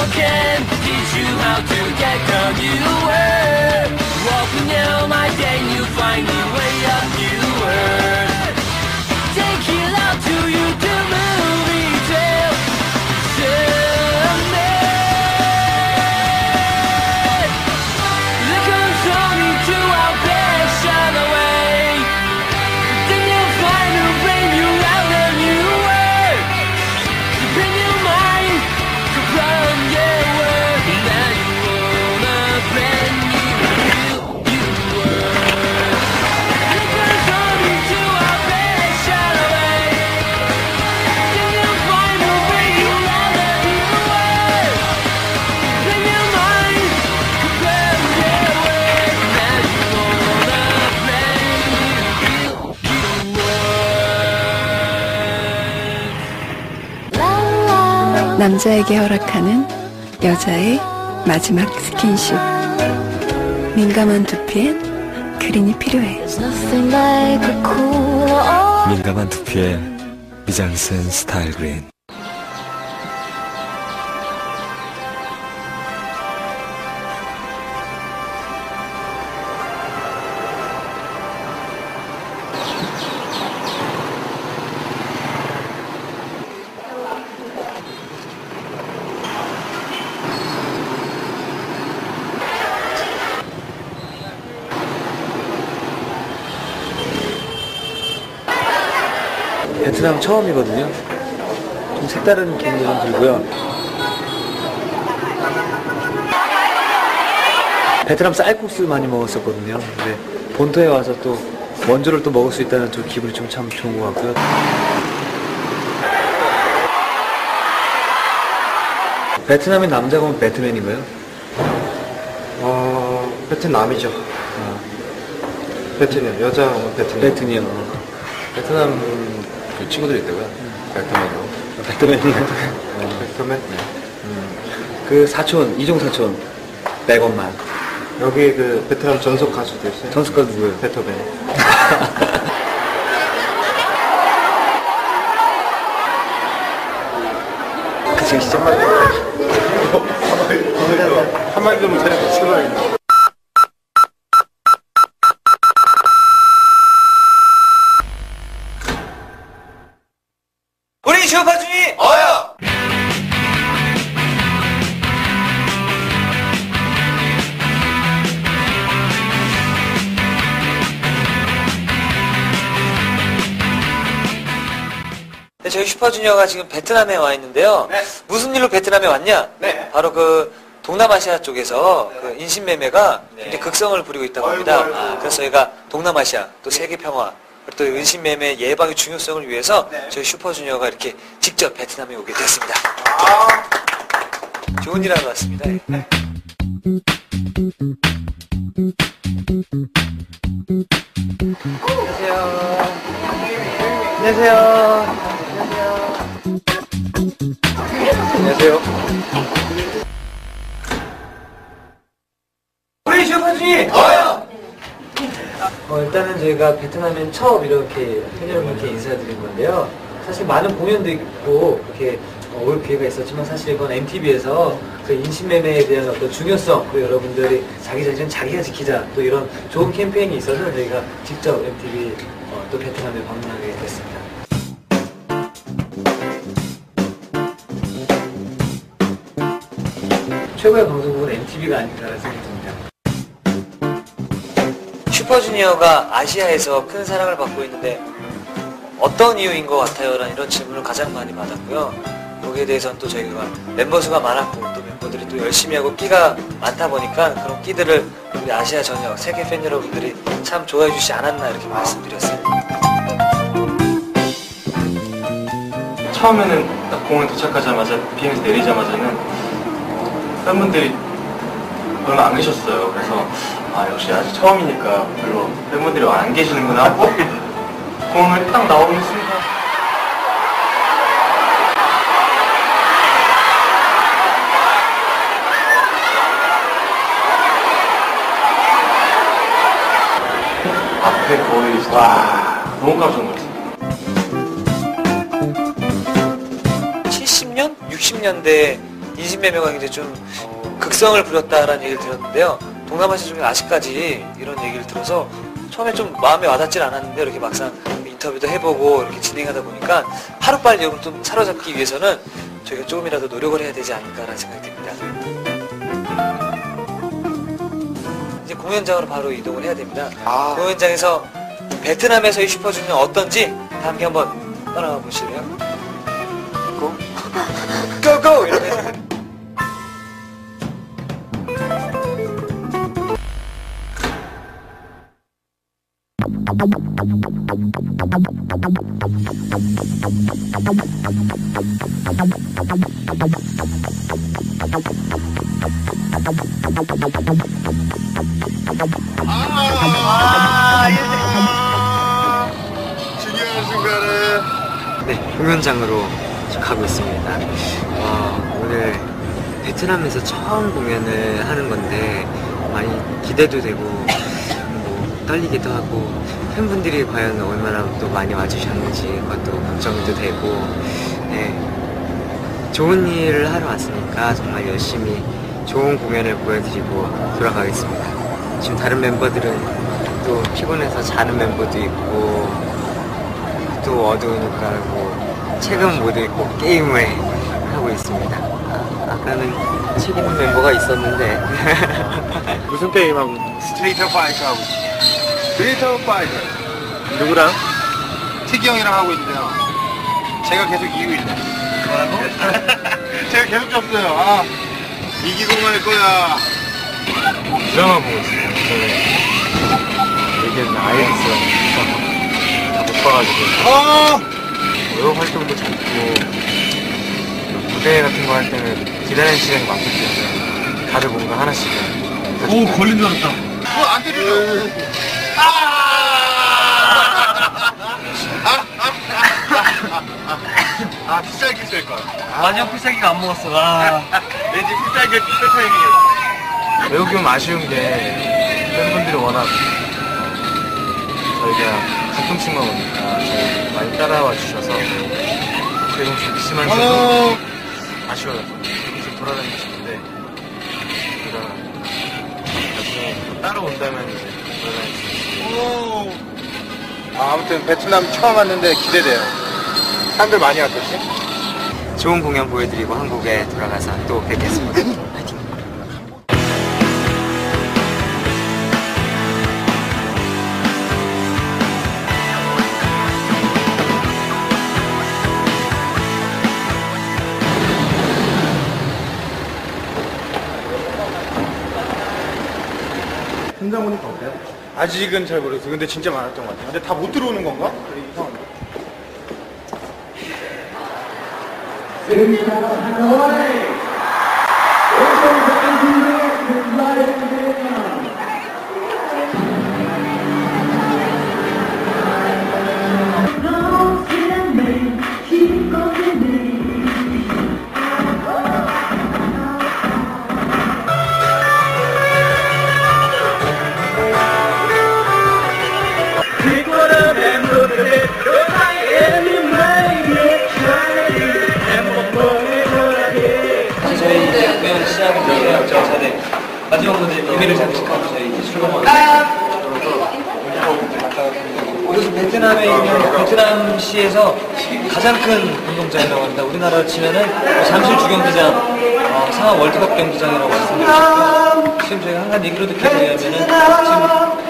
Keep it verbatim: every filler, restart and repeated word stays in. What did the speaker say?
can teach you how to get down you were walking down my day, you find your way up new world. Take it out to you to movie tale someday. Look on Tony to our best shine away. Then you'll find who bring you out a new world. To bring your mind to run your world. Now you own a brand new you world. Look on Tony to our best shine away. Then you'll find who bring you out a new world. Bring your mind to run your world. Now you own a brand new world. 남자에게 허락하는 여자의 마지막 스킨십. 민감한 두피엔 크린이 필요해. 민감한 두피에 미장센 스타일 그린. 베트남 처음이거든요. 좀 색다른 기분이 좀 들고요. 베트남 쌀국수 많이 먹었었거든요. 근데 본토에 와서 또 원조를 또 먹을 수 있다는 좀 기분이 좀 참 좋은 것 같고요. 베트남의 남자가 보면 배트맨인가요? 어, 베트남이죠. 아, 베트남, 여자 오면 베트남. 베트니요. 베트남 그 친구들이 있다고요? 베트남으로. 배트맨이요. 베트남? 네. 그 사촌, 이종 사촌, 백원만. 여기 그 베트남 전속 가수도 있어요. 전수가 누구예요? 베토벤. 그 지금 시작. 한마디 좀 잘해서 싫어요. 우리 슈퍼주니 어여! 네, 저희 슈퍼주니어가 지금 베트남에 와 있는데요. 네. 무슨 일로 베트남에 왔냐? 네. 바로 그 동남아시아 쪽에서 네. 그 인신매매가 네. 굉장히 극성을 부리고 있다고 아이고, 합니다. 아이고. 그래서 저희가 동남아시아 또 세계 평화 그리고 또 인신매매 예방의 중요성을 위해서 네. 저희 슈퍼주니어가 이렇게 직접 베트남에 오게 됐습니다. 아. 좋은 일 하러 왔습니다. 네. 안녕하세요. 안녕하세요. 우리 슈퍼주니 어여! 어, 일단은 저희가 베트남엔 처음 이렇게 팬 여러분께 인사드린 건데요. 사실 많은 공연도 있고 그렇게 어, 올 기회가 있었지만 사실 이번 엠티비에서 그 인신매매에 대한 어떤 중요성 그리고 여러분들이 자기 자신은 자기가 지키자 또 이런 좋은 캠페인이 있어서 저희가 직접 엠티비 어, 또 베트남에 방문하게 됐습니다. 최고의 방송국은 엠티비가 아닌가라는 생각이 듭니다. 슈퍼주니어가 아시아에서 큰 사랑을 받고 있는데 어떤 이유인 것 같아요? 라는 이런 질문을 가장 많이 받았고요. 거기에 대해서는 또 저희가 멤버 수가 많았고 또 멤버들이 또 열심히 하고 끼가 많다 보니까 그런 끼들을 우리 아시아 전역 세계 팬 여러분들이 참 좋아해 주시지 않았나 이렇게 말씀드렸어요. 처음에는 딱 공항에 도착하자마자 비행기에서 내리자마자는 팬분들이 별로 안 계셨어요. 그래서 아 역시 아직 처음이니까 별로 팬분들이 안 계시는구나 하고 공항을 딱 나오는 순간 앞에 거의 와 너무 깜짝 놀랐어요. 칠십 년? 육십 년대 인신매매가 굉장히 좀 극성을 부렸다라는 얘기를 들었는데요. 동남아시아 중에 아직까지 이런 얘기를 들어서 처음에 좀 마음에 와닿질 않았는데 이렇게 막상 인터뷰도 해보고 이렇게 진행하다 보니까 하루빨리 이걸 좀 사로잡기 위해서는 저희가 조금이라도 노력을 해야 되지 않을까라는 생각이 듭니다. 이제 공연장으로 바로 이동을 해야 됩니다. 아. 공연장에서 베트남에서의 슈퍼주니어 어떤지 다 함께 한번 따라가 보실래요? 고! 고고! 이러면서 중요한 순간에. 네, 공연장으로 가고 있습니다. 어, 오늘 베트남에서 처음 공연을 하는 건데 많이 기대도 되고 뭐 떨리기도 하고 팬분들이 과연 얼마나 또 많이 와주셨는지 그것도 걱정도 되고 네, 좋은 일을 하러 왔으니까 정말 열심히 좋은 공연을 보여드리고 돌아가겠습니다. 지금 다른 멤버들은 또 피곤해서 자는 멤버도 있고 또 어두우니까 뭐 책은 못 읽고 게임을 하고 있습니다. 아, 아까는 책 읽는 멤버가 있었는데 무슨 게임하고? 스트리트 파이터 하고 있어요. 스트리트 파이터. 누구랑? 티기 형이랑 하고 있는데요. 제가 계속 이기고 있네. 뭐라고? 제가 계속 졌어요. 아, 이기고 말 거야. 드라마 보고 있어요. 여기는 아이리스랑 다 못 봐가지고 어! 여러 활동도 잡고 무대 같은 거 할 때는 기다리는 시간이 많기 때문에 다들 뭔가 하나씩 오 걸린 줄 알았다. 뭐 안 때리죠? 아, 피살기 쓸 거야. 마지막 필살기가 안 먹었어. 아. 왠지 피살기 피살 타이밍이었어. 외국이 좀 아쉬운 게 팬분들이 워낙 저희가 가끔씩만 오니까 저희 많이 따라와 주셔서 그게 좀 심한데도 어. 아쉬워요. 좀 돌아다니고 싶은데 제가 나중에 따라온다면 이제 돌아다닐 수 있어요. 아, 아무튼 베트남 처음 왔는데 기대돼요. 사람들 많이 왔겠지? 좋은 공연 보여드리고 한국에 돌아가서 또 뵙겠습니다. 화이팅! 현장 보니까 어때요? 아직은 잘 모르겠어요. 근데 진짜 많았던 것 같아요. 근데 다 못 들어오는 건가? 이상한데. 저희 이제 공연 시작을 해요. 저 전에 마지막 무대 예매를 장식하고 저희 이제 출범하고 이것은 베트남에 있는 베트남시에서 가장 큰 운동장이라고 합니다. 우리나라로 치면은 뭐 잠실 주경기장, 어, 상암 월드컵 경기장이라고 말씀드리고 지금 저희가 한 가지 얘기로 듣게 되냐면은 지금